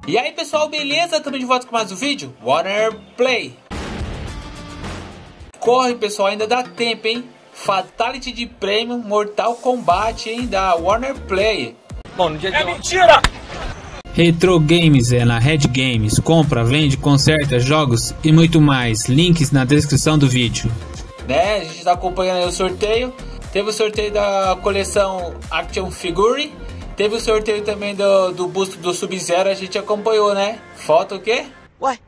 E aí pessoal, beleza? Estamos de volta com mais um vídeo Warner Play. Corre pessoal, ainda dá tempo, hein? Fatality de prêmio Mortal Kombat, hein? Da Warner Play. Bom, no dia de mentira! Retro Games é na Red Games. Compra, vende, conserta jogos e muito mais. Links na descrição do vídeo. Né? A gente tá acompanhando aí o sorteio. Teve o sorteio da coleção Action Figure. Teve o sorteio também do busto do Sub-Zero, a gente acompanhou, né? Falta o quê? Ué?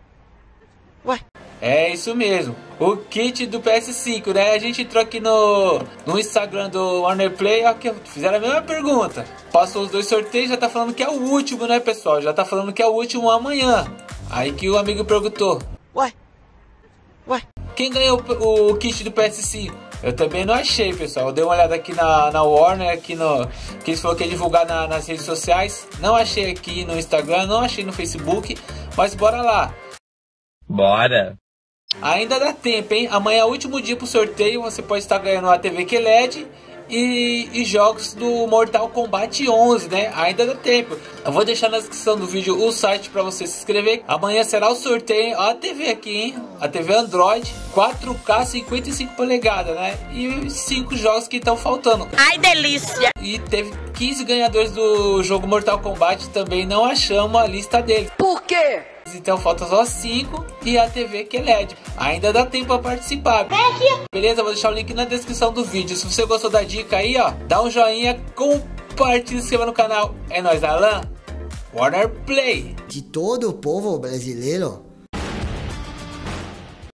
É isso mesmo, o kit do PS5, né? A gente entrou aqui no Instagram do Warner Play, ó, que fizeram a mesma pergunta. Passou os dois sorteios, já tá falando que é o último, né, pessoal? Já tá falando que é o último amanhã. Aí que o amigo perguntou: Ué? Quem ganhou o kit do PS5? Eu também não achei, pessoal. Eu dei uma olhada aqui na Warner, aqui que eles falaram que ia divulgar nas redes sociais. Não achei aqui no Instagram, não achei no Facebook. Mas bora lá. Bora! Ainda dá tempo, hein? Amanhã é o último dia pro sorteio. Você pode estar ganhando a TV QLED e jogos do Mortal Kombat 11, né? Ainda dá tempo. Eu vou deixar na descrição do vídeo o site para você se inscrever. Amanhã será o sorteio. Ó a TV aqui, hein? A TV Android 4K 55 polegadas, né? E 5 jogos que estão faltando. Ai, delícia! E teve 15 ganhadores do jogo Mortal Kombat. Também não achamos a lista deles. Por quê? Então falta só 5 e a TV QLED. Ainda dá tempo para participar. Beleza? Vou deixar o link na descrição do vídeo. Se você gostou da dica aí, ó, dá um joinha, compartilha, se inscreva no canal. É nóis, Alan. Warner Play. De todo o povo brasileiro,